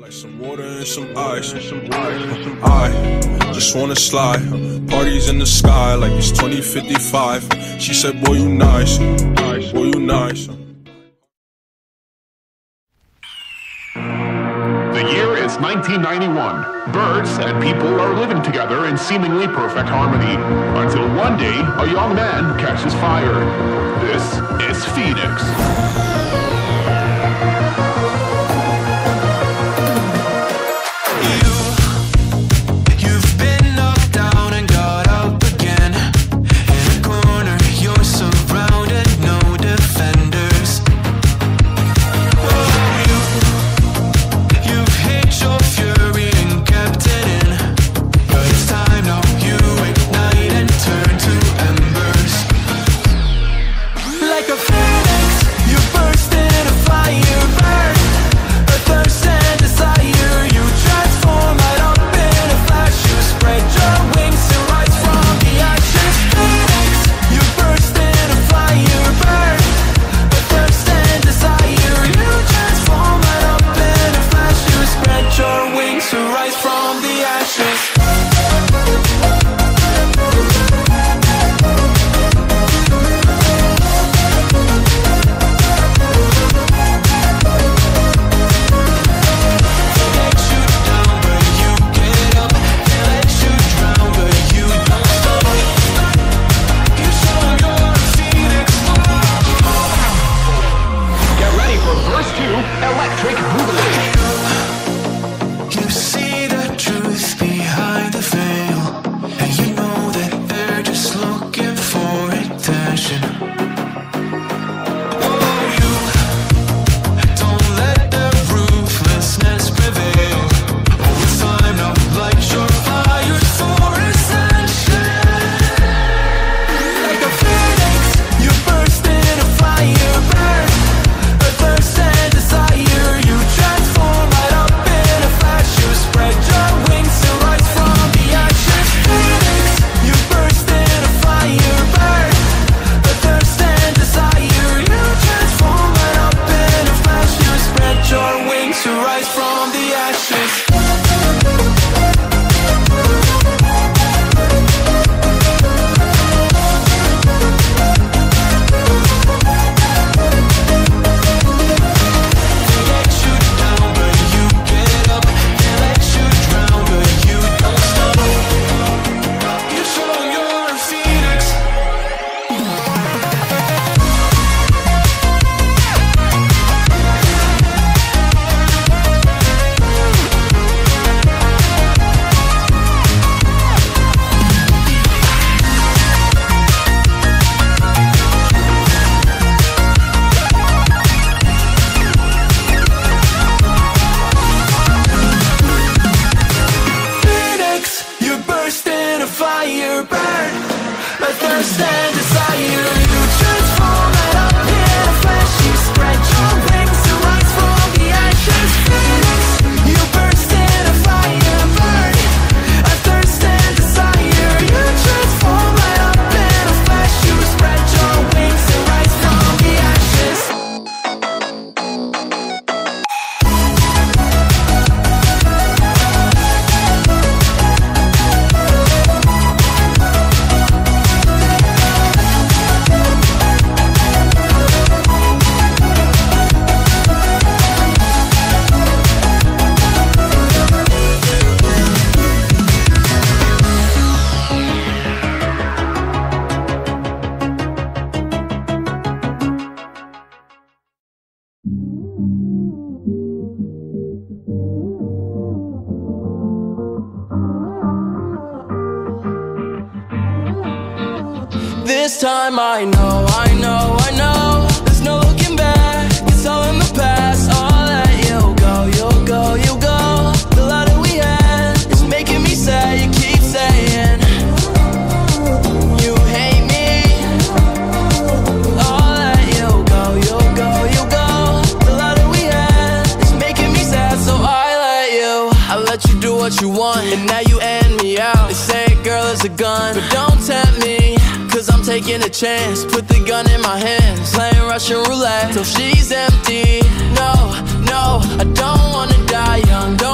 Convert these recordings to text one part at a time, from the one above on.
Like some water and some ice. I just wanna slide. Parties in the sky like it's 2055. She said, boy, you nice. Boy, you nice. The year is 1991. Birds and people are living together in seemingly perfect harmony. Until one day, a young man catches fire. This is Phoenix. This time I know, there's no looking back, it's all in the past. I'll let you go. The love that we had is making me sad. You keep saying you hate me. I'll let you go. The love that we had is making me sad, so I let you do what you want, and now you end me out. They say, girl, is a gun, but don't tempt me, 'cause I'm taking a chance. Put the gun in my hands, playing Russian roulette till she's empty. No, I don't wanna die young.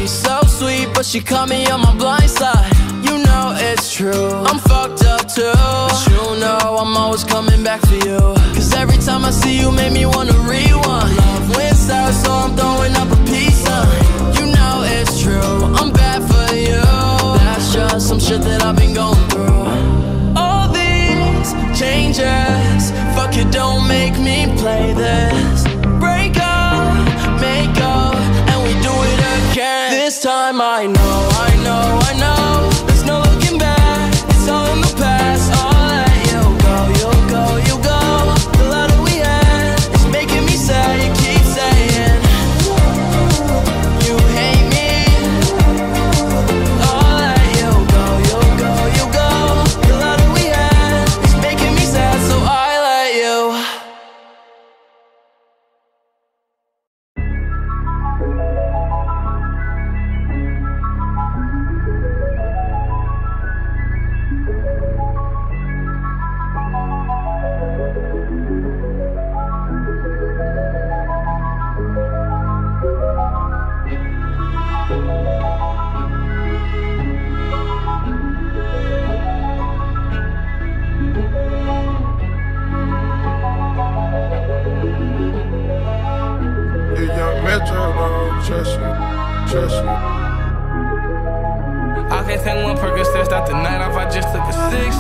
She's so sweet, but she caught me on my blind side. You know it's true, I'm fucked up too, but you know I'm always coming back for you. Cause every time I see you make me wanna rewind. Love wins out, so I'm throwing up a peace sign. You know it's true, I'm bad for you. That's just some shit that I've been going through. All these changes, fuck it, don't make me play this. Break up, make up, and we do it again. This time I know, there's no looking back, it's all in the past. I'll let you go, you go, you go. The love that we had is making me sad. You keep saying you hate me. I'll let you go, you go, you go. The love that we had is making me sad, so I let you. I can't take one Percocet, start the night off, I just took a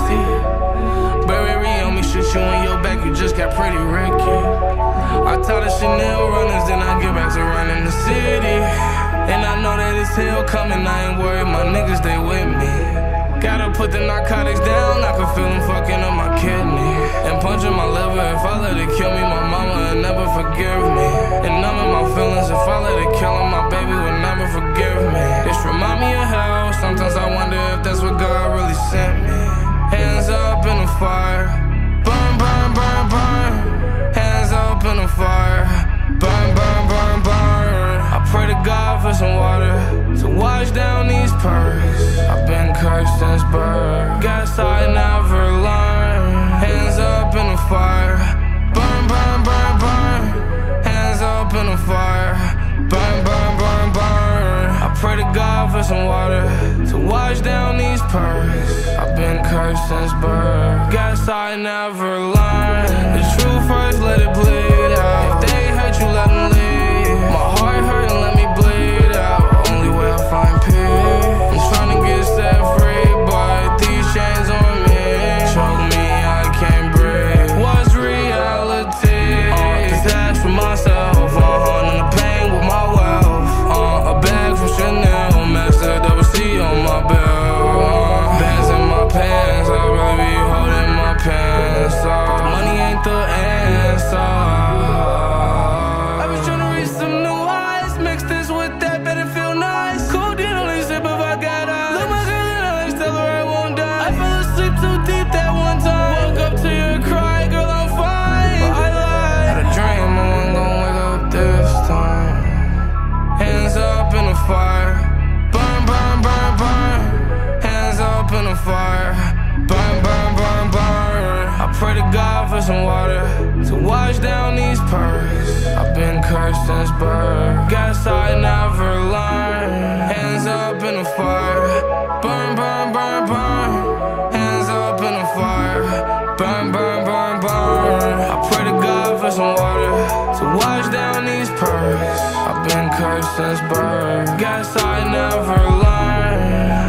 60. Burberry on me, shoot you in your back, you just got pretty Ricky. I taught the Chanel runners, then I get back to running the city. And I know that it's hell coming, I ain't worried, my niggas, they with me. Gotta put the narcotics down, I can feel them fucking up my kidney. And punching my liver, if I let it kill me, my mama will never forgive me. And numbing my feelings, if I let it kill her, my baby will never forgive me. This remind me of hell, sometimes I wonder if that's what God really sent me. Hands up in the fire, burn, burn, burn, burn. Hands up in the fire, burn, burn, burn, burn. I pray to God for some water to wash down these pearls. I've been cursed since birth, guess I never learned. Hands up in the fire, burn, burn, burn, burn. Hands up in the fire, burn, burn, burn, burn. I pray to God for some water to wash down these pearls. I've been cursed since birth, guess I never learned. The truth first, let it bleed out. If they hurt you, let them leave. My heart hurt and let me bleed out. Only way I find peace. I'm trying to get set free, but these chains on me choke me, I can't breathe. What's reality? Detached from myself, and the pain with my wealth. A bag from Chanel, master double C on my belt. Bands in my pants, I really be holding my pants up. Money ain't the answer. I be trying to reach some new highs, mix this with that, better feel nice. Codeine only sip if I got eyes. Look my girl in the eyes, tell her I won't die. I fell asleep too deep that one time. Woke up to your cry, girl I'm fine, but I lied. Had a dream, I wasn't gon' wake up this time. Hands up in the fire, burn, burn, burn, burn. Hands up in the fire, burn, burn, burn, burn. I pray to God for some water to wash down these pearls. I've been cursed since birth, guess I never learned. Hands up in the fire, burn, burn, burn, burn. Hands up in the fire, burn, burn, burn, burn. I pray to God for some water to wash down these pearls. I've been cursed since birth, guess I never learned.